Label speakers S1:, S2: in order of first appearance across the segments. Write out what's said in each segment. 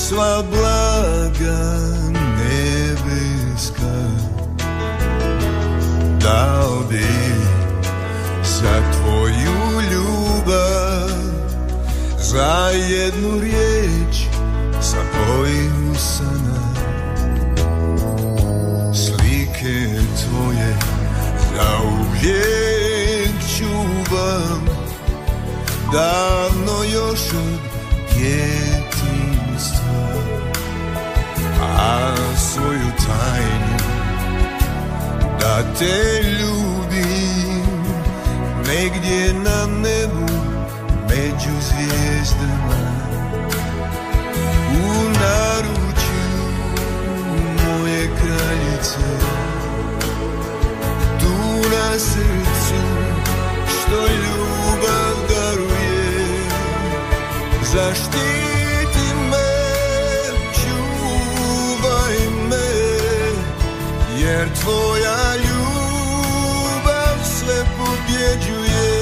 S1: sva blaga nebeska dao bi za tvoju ljubav, za jednu riječ sa boju sana, slike tvoje zauvijek čuvam, davno još od djetinjstva, a svoju tajnu da te ljubim negdje na nebu među zvijezdama, u naručju moje kraljice, tu na srcu što ljubav daruje. Zaštiti me, čuvaj me, jer tvoja ljubav sve pobjeđuje.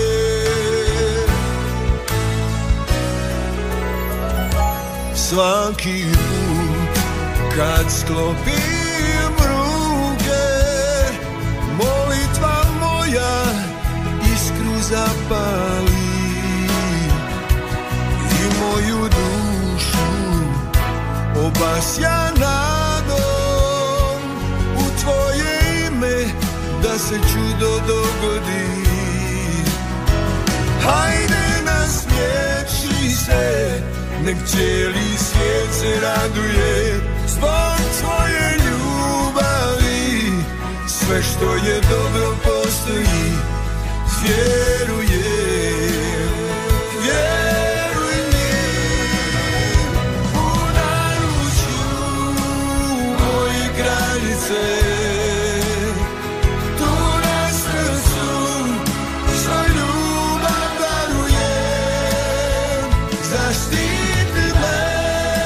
S1: Svaki put kad sklopim ruke, molitva moja iskru zapali i moju dušu obasja nadom, u tvoje ime da se čudo dogodi. Hajde nasmiješi se, nek cijeli svijet se raduje zbog tvoje ljubavi. Sve što je dobro postoji, vjeruje, vjeruj mi. U naručju moje kraljice, tu na srcu što ljubav daruje. Zaštiti me,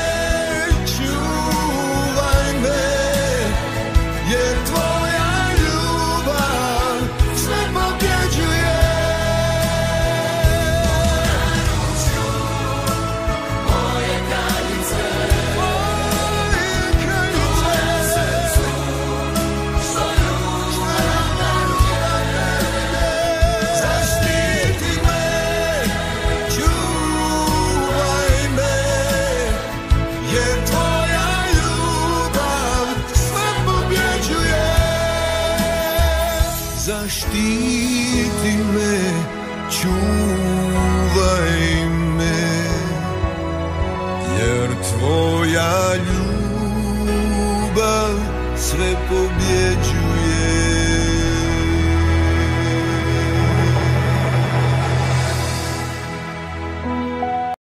S1: čuvaj me, jer tvoja ljubav sve pobjeđuje. Moje kraljice, što ljubav daruje. Zaštiti me, čuvaj me, jer tvoja ljubav sve pobjeđuje. Zaštiti me, čuvaj me, jer tvoja ljubav sve pobjeđuje.